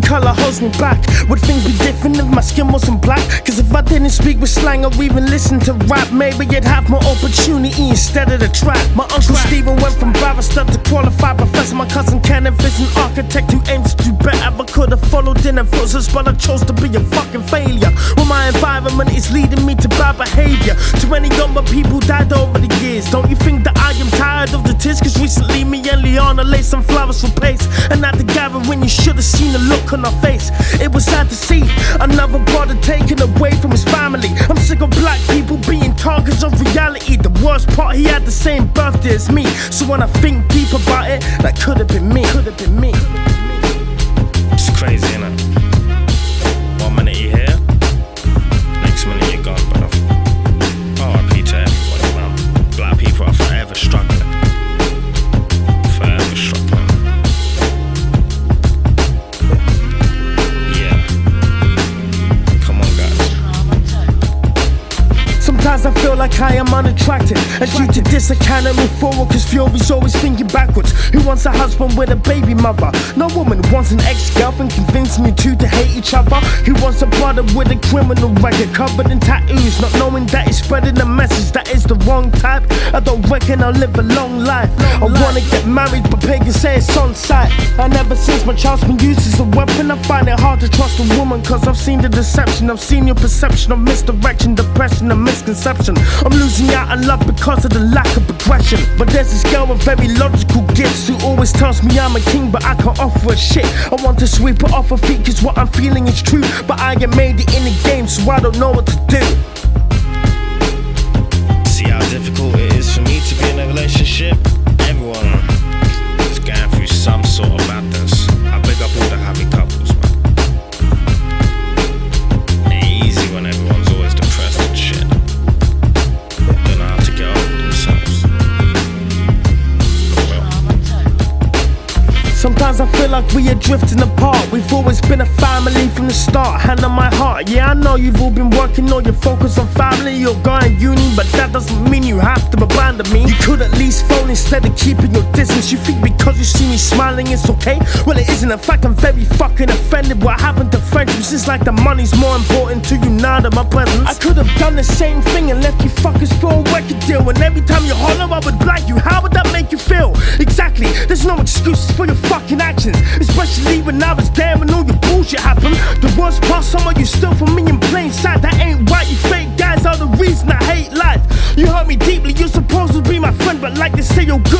colour holds me back. Would things be different if my skin wasn't black? Cause if I didn't speak with slang or even listen to rap, maybe you'd have more opportunity instead of the trap. My uncle Stephen went from barrister to qualified professor. My cousin Kenneth is an architect who aims to do better. I could have followed in her footsteps, but I chose to be a fucking failure. Well, my environment is leading me to bad behaviour. Too many younger people died over the years. Don't you think that I am tired of the tears? Cause recently me and Liana laid some flowers for pace, and at the gathering you should have seen the look on her face. It was sad to see another brother taken away from his family. I'm sick of black people being targets of reality. The worst part, he had the same birthday as me. So when I think deep about it, that could have been me. It's crazy, innit? 1 minute you're here, next minute you're gone, but RIP to everybody, man. Black people are forever struggling. Forever struggling. Yeah. Come on, guys. Sometimes I feel like I am unattractive, and due to this I cannot move forward, cause Fury's always thinking backwards. Who wants a husband with a baby mother? No woman wants an ex-girlfriend convincing you two to hate each other. Who wants a brother with a criminal record covered in tattoos, not knowing that he's spreading a message that is the wrong type? I don't reckon I'll live a long life. I wanna get married but pagans say it's on sight. And ever since my child's been used as a weapon, I find it hard to trust a woman, cause I've seen the deception. I've seen your perception of misdirection, depression and misconception. I'm losing out on love because of the lack of progression. But there's this girl with very logical gifts who always tells me I'm a king, but I can't offer a shit. I want to sweep it off her feet cause what I'm feeling is true, but I ain't made it in the game, so I don't know what to do. See how difficult it is for me to be in a relationship? Everyone is going through some sort of madness. I big up all the happy couples, man. It ain't easy when everyone's always depressed and shit. Don't know how to get over themselves. Sometimes I feel like we are drifting apart. We've always been a family from the start, hand on my heart. Yeah, I know you've all been working on your focus on family. You're going uni, but that doesn't mean you have to abandon me. You could at least phone instead of keeping your distance. You think because you see me smiling it's okay? Well, it isn't. In fact, I'm very fucking offended. What happened to friendships? It's like the money's more important to you now than my presence. I could have done the same thing and left you fuckers for a record deal, and every time you holler I would blank you. How would that make you feel? Exactly, there's no excuses for your fucking actions, especially when I was there and all your bullshit happened. The worst part, some of you steal from me in plain sight. That ain't right, you fake guys are the reason I hate life. You hurt me deeply, you're supposed to be my friend, but like they say you're good